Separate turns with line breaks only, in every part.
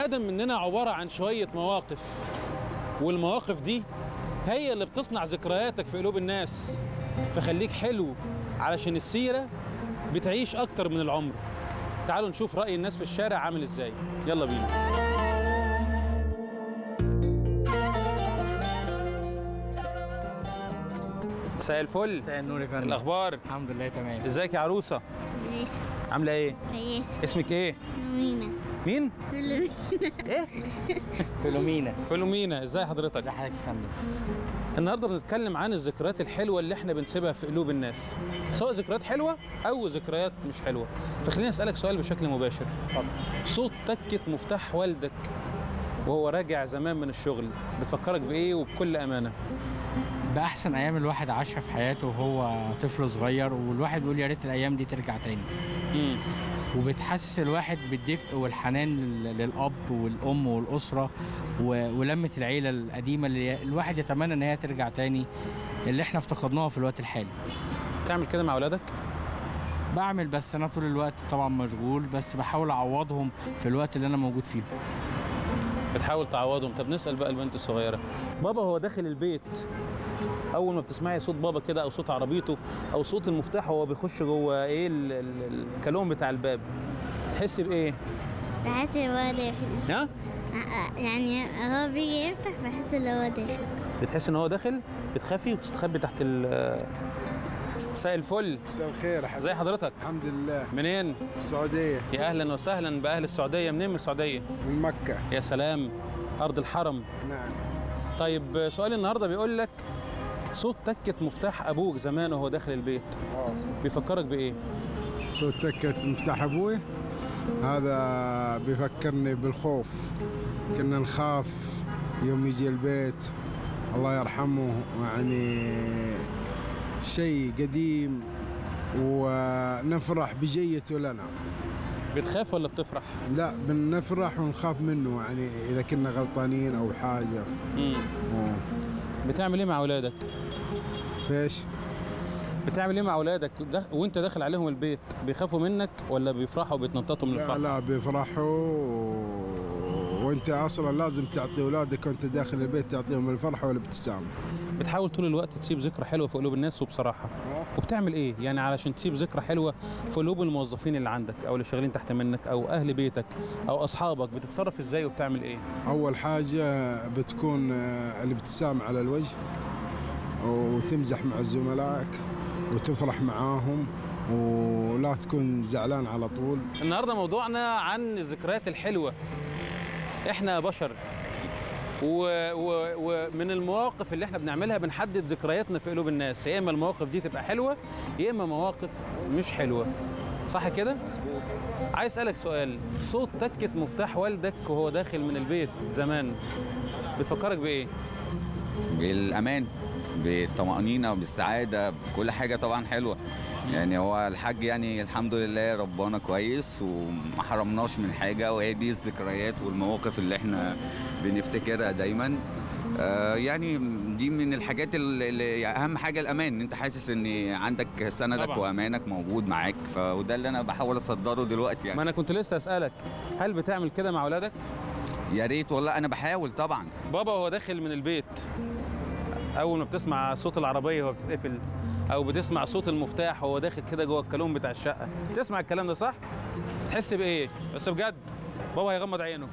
آدم مننا عبارة عن شوية مواقف، والمواقف دي هي اللي بتصنع ذكرياتك في قلوب الناس. فخليك حلو علشان السيرة بتعيش أكتر من العمر. تعالوا نشوف رأي الناس في الشارع عامل إزاي. يلا بينا. مساء الفل.
مساء النور يا فندم.
الأخبار؟
الحمد لله تمام.
ازيك يا عروسة؟
كويسة.
عاملة إيه؟
كويسة.
اسمك إيه؟
فيلومينا.
مين؟
فيلومينا.
إيه؟
فيلومينا.
فيلومينا، ازي حضرتك؟
ازي حضرتك يا فندم؟
النهارده بنتكلم عن الذكريات الحلوه اللي احنا بنسيبها في قلوب الناس، سواء ذكريات حلوه او ذكريات مش حلوه. فخليني اسالك سؤال بشكل مباشر.
اتفضل.
صوت تكه مفتاح والدك وهو راجع زمان من الشغل بتفكرك بايه وبكل امانه؟
ده احسن ايام الواحد عاشها في حياته وهو طفل صغير، والواحد بيقول يا ريت الايام دي ترجع تاني. وبتحسس الواحد بالدفء والحنان للاب والام والاسره ولمه العيله القديمه اللي الواحد يتمنى ان هي ترجع تاني، اللي احنا افتقدناها في الوقت الحالي.
تعمل كده مع اولادك؟
بعمل، بس انا طول الوقت طبعا مشغول، بس بحاول اعوضهم في الوقت اللي انا موجود فيه.
بتحاول تعوضهم. طب نسال بقى البنت الصغيره، بابا هو داخل البيت اول ما بتسمعي صوت بابا كده او صوت عربيته او صوت المفتاح وهو بيخش جوه ايه الكالون بتاع الباب، تحسي بايه؟
بحس ان هو داخل.
ها؟
يعني هو بيجي يفتح بحس ان هو داخل.
بتحس ان هو داخل؟ بتخافي وتستخبي تحت مساء الفل.
مساء الخير يا حبيبي.
ازي حضرتك؟
الحمد لله.
منين؟
السعودية.
يا اهلا وسهلا باهل السعوديه. منين من السعوديه؟
من مكة.
يا سلام، ارض الحرم.
نعم.
طيب سؤال النهارده بيقول لك صوت تكه مفتاح ابوك زمان وهو داخل البيت بيفكرك بايه؟
صوت تكة مفتاح ابوي هذا بيفكرني بالخوف. كنا نخاف يوم يجي البيت، الله يرحمه، يعني شيء قديم، ونفرح بجيته لنا.
بتخاف ولا بتفرح؟
لا، بنفرح ونخاف منه، يعني اذا كنا غلطانين او حاجه.
بتعمل ايه مع اولادك؟
فيش؟
بتعمل ايه مع اولادك وانت داخل عليهم البيت؟ بيخافوا منك ولا بيفرحوا وبيتنططوا من الفرح؟
لا بيفرحوا، وانت اصلا لازم تعطي اولادك وانت داخل البيت، تعطيهم الفرحه والابتسامه.
بتحاول طول الوقت تسيب ذكرى حلوه في قلوب الناس وبصراحه. وبتعمل ايه يعني علشان تسيب ذكرى حلوه في قلوب الموظفين اللي عندك او اللي شغالين تحت منك او اهل بيتك او اصحابك؟ بتتصرف ازاي وبتعمل ايه؟
اول حاجه بتكون الابتسامه على الوجه، وتمزح مع زملائك وتفرح معاهم، ولا تكون زعلان على طول.
النهارده موضوعنا عن الذكريات الحلوه. احنا بشر ومن المواقف اللي احنا بنعملها بنحدد ذكرياتنا في قلوب الناس، يا اما المواقف دي تبقى حلوه يا اما مواقف مش حلوه. صح كده؟ مظبوط. عايز اسالك سؤال، صوت تكه مفتاح والدك وهو داخل من البيت زمان بتفكرك بايه؟
بالامان، بالطمأنينة، بالسعادة، بكل حاجة طبعا حلوة. يعني هو الحاج يعني الحمد لله ربنا كويس وما حرمناش من حاجة، وهي دي الذكريات والمواقف اللي احنا بنفتكرها دايما. يعني دي من الحاجات اللي اهم حاجة الأمان، ان انت حاسس ان عندك سندك طبعا وأمانك موجود معاك، وده اللي انا بحاول اصدره دلوقتي يعني.
ما انا كنت لسه اسألك، هل بتعمل كده مع أولادك؟
يا ريت والله، انا بحاول طبعا.
بابا هو داخل من البيت اول ما بتسمع صوت العربيه وهو بتتقفل او بتسمع صوت المفتاح وهو داخل كده جوه الكالون بتاع الشقه، تسمع الكلام ده صح؟ تحس بايه؟ بس بجد بابا هيغمض عينه.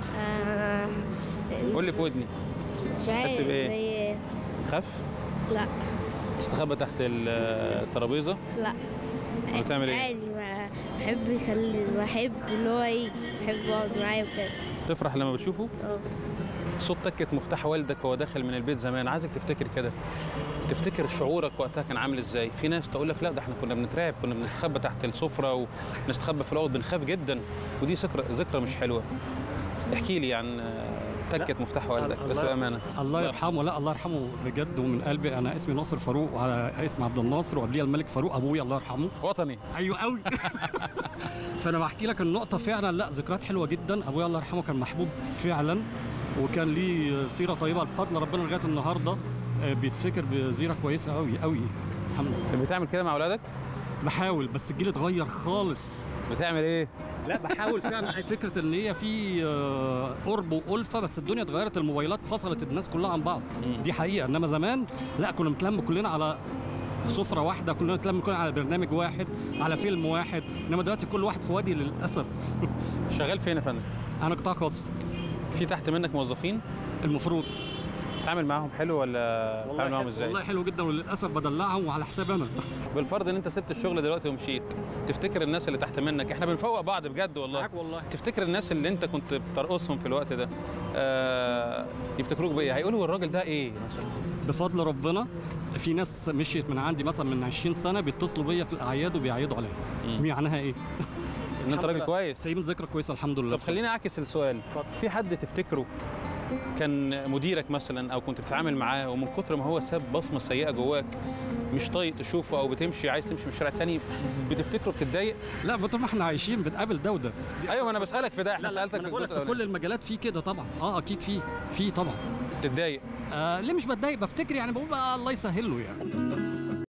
قول لي في ودني.
مش عارف.
تحس بايه؟ خاف؟
لا.
تستخبى تحت الترابيزه؟
لا.
بتعمل ايه؟
عادي، بحب ان هو يجي، بحب يقعد معايا وكده.
تفرح لما بتشوفه؟ صوت تكة مفتاح والدك وهو داخل من البيت زمان، عايزك تفتكر كده، تفتكر شعورك وقتها كان عامل ازاي. في ناس تقول لك لا ده احنا كنا بنترعب، كنا بنستخبى تحت السفره ونستخبى في الاوض، بنخاف جدا، ودي ذكرى مش حلوه. احكي لي عن تكة مفتاح والدك بس بامانه.
الله يرحمه. لا الله يرحمه بجد ومن قلبي. انا اسمي ناصر فاروق وعلى اسم عبد الناصر، وقبليه الملك فاروق ابويا الله يرحمه.
وطني.
ايوه قوي. فانا بحكي لك النقطه فعلا. لا ذكريات حلوه جدا. ابويا الله يرحمه كان محبوب فعلا، وكان ليه سيره طيبه بفضل ربنا لغايه النهارده بيتفكر بزيره كويسه قوي قوي الحمد لله.
بتعمل كده مع اولادك؟
بحاول، بس الجيل اتغير خالص.
بتعمل ايه؟
لا بحاول فعلا. فكره ان هي في قرب وألفة، بس الدنيا اتغيرت، الموبايلات فصلت الناس كلها عن بعض، دي حقيقة. إنما زمان لا، كنا بنتلم كلنا على سفرة واحدة، كلنا نتلم كلنا على برنامج واحد، على فيلم واحد. إنما دلوقتي كل واحد في وادي للأسف.
شغال فين يا فندم؟
أنا قطاع خاص.
في تحت منك موظفين؟
المفروض.
تعمل معاهم حلو ولا تعمل معاهم ازاي؟
والله حلو جدا، وللأسف بدلعهم وعلى حساب أنا.
بالفرض ان انت سبت الشغل دلوقتي ومشيت، تفتكر الناس اللي تحت منك، احنا بنفوق بعض بجد والله،
معاك والله.
تفتكر الناس اللي انت كنت بترقصهم في الوقت ده يفتكروك بايه؟ هيقولوا الراجل ده ايه مثلا؟
بفضل ربنا في ناس مشيت من عندي مثلا من 20 سنة بيتصلوا بيا في الأعياد وبيعيدوا عليا. معناها إيه؟
ان انت راجل كويس،
سايبين ذكرى كويسة الحمد لله.
طب خليني اعكس السؤال، في حد تفتكره كان مديرك مثلا او كنت بتتعامل معاه ومن كتر ما هو ساب بصمه سيئه جواك مش طايق تشوفه، او بتمشي عايز تمشي من الشارع الثاني بتفتكره بتتضايق؟
لا، طول ما احنا عايشين بنقابل ده وده.
ايوه انا بسالك في ده، احنا سالتك
في في كل المجالات في كده طبعا. اكيد في طبعا.
بتتضايق؟
ليه مش بتضايق؟ بفتكر يعني، بقول بقى الله يسهل له يعني.